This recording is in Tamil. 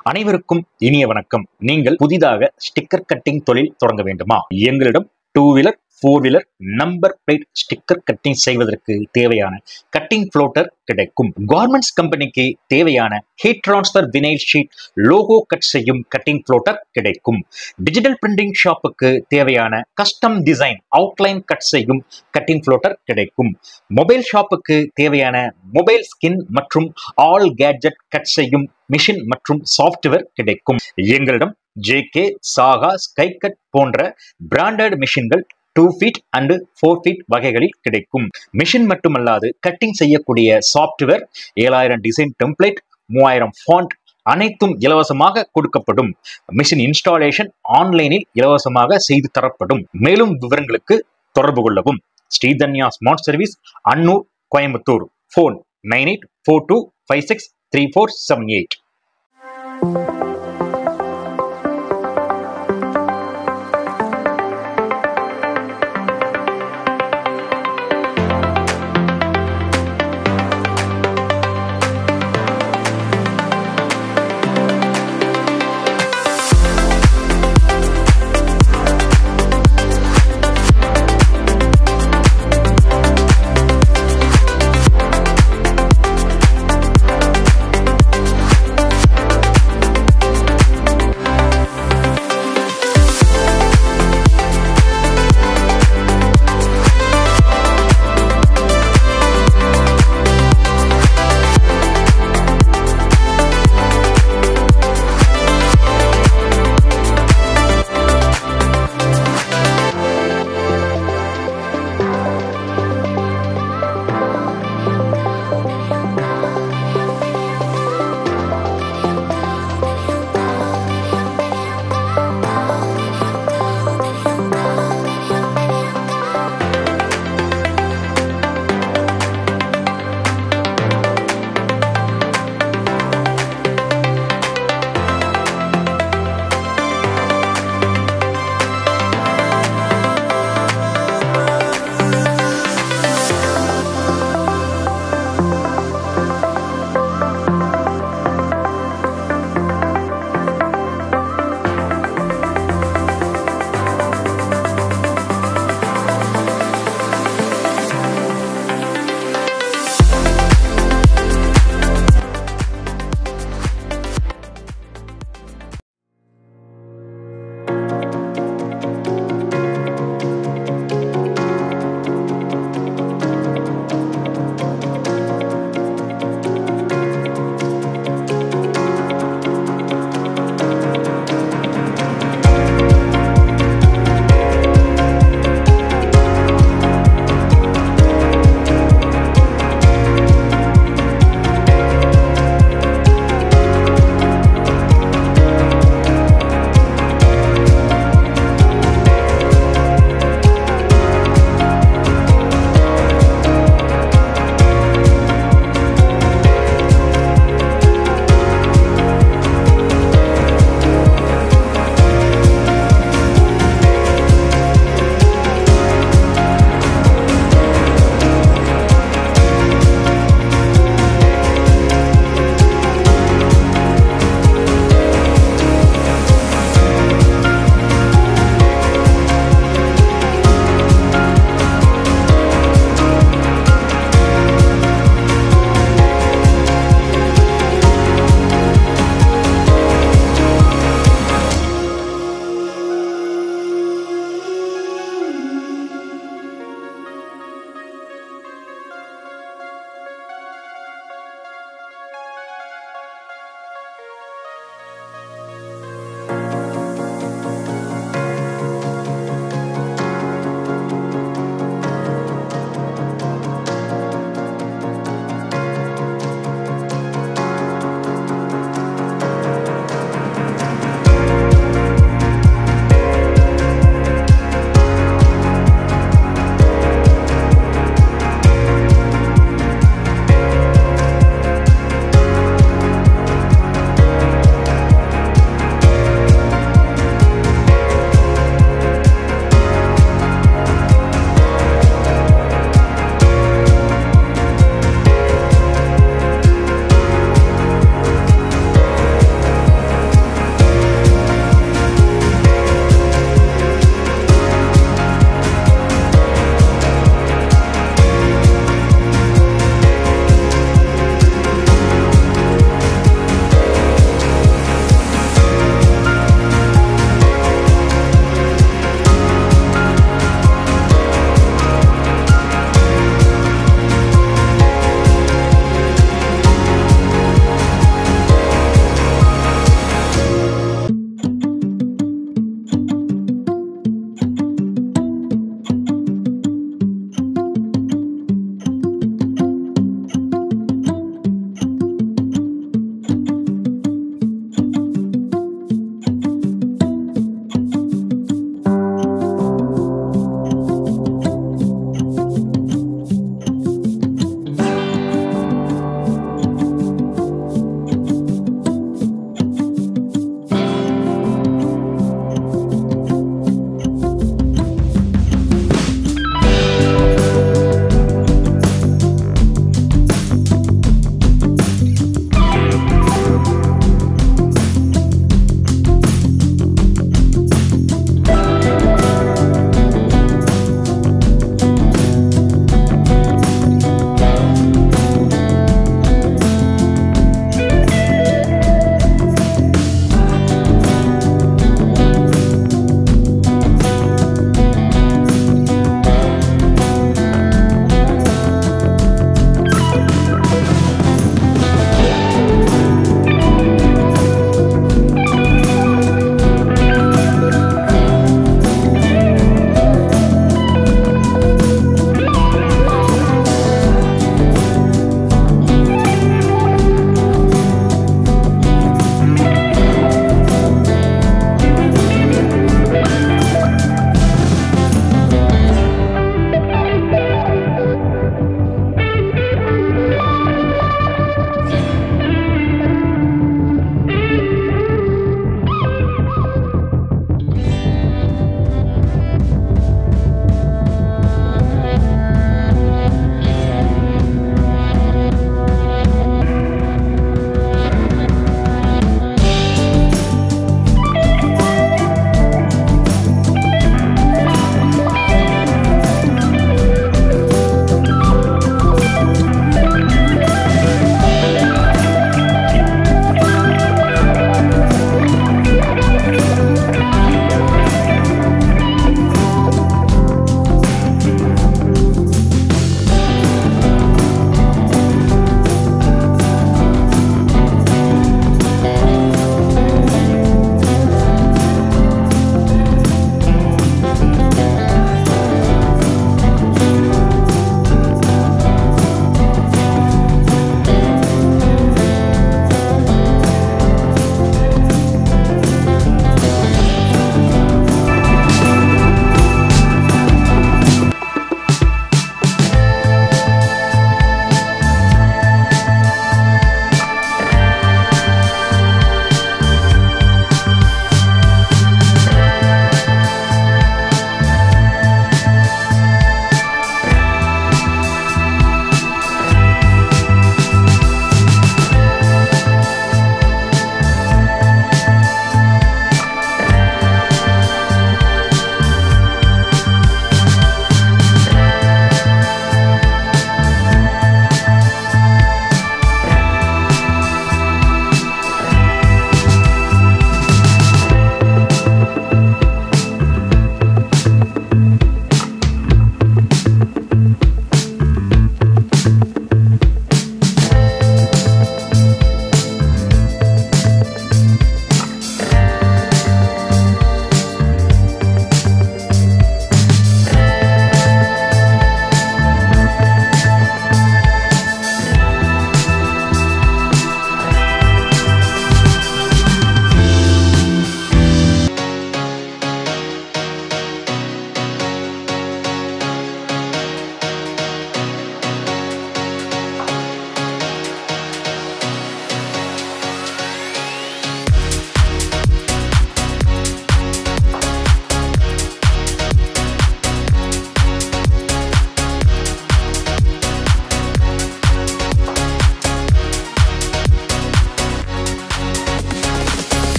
அனைவருக்கும் இனிய வணக்கம். நீங்கள் புதிதாக ஸ்டிக்கர் கட்டிங் தொழில் தொடங்க வேண்டுமா? எங்களிடம் 2 wheeler 4 wheeler number plate sticker cutting செய்வதற்கு தேவையான கட்டிங் ஃப்ளோட்டர் கிடைக்கும். கார்மெண்ட்ஸ் கம்பெனிக்கு தேவையான heat transfer vinyl sheet logo cut செய்யும் கட்டிங் ஃப்ளோட்டர் கிடைக்கும். டிஜிட்டல் பிரிண்டிங் ஷாப்புக்கு தேவையான கஸ்டம் டிசைன் அவுட்லைன் கட் செய்யும் கட்டிங் ஃப்ளோட்டர் கிடைக்கும். மொபைல் ஷாப்புக்கு தேவையான மொபைல் ஸ்கின் மற்றும் ஆல் கேட்ஜெட் கட் செய்யும் மிஷின் மற்றும் சாஃப்ட்வேர் கிடைக்கும். எங்களிடம் ஜேகே, சாகா, ஸ்கைக்கட் போன்ற பிராண்டட் மிஷின்கள் 2 feet and 4 feet வகைகளில் கிடைக்கும். மிஷின் மட்டுமல்லாது கட்டிங் செய்யக்கூடிய சாஃப்ட்வேர் 7000 டிசைன் டெம்ப்ளேட் 3000 ஃபாண்ட் அனைத்தும் இலவசமாக கொடுக்கப்படும். மிஷின் இன்ஸ்டாலேஷன் ஆன்லைனில் இலவசமாக செய்து தரப்படும். மேலும் விவரங்களுக்கு தொடர்பு கொள்ளவும். Sridhanya smart service, Annur, Coimbatore. Phone 9842563478.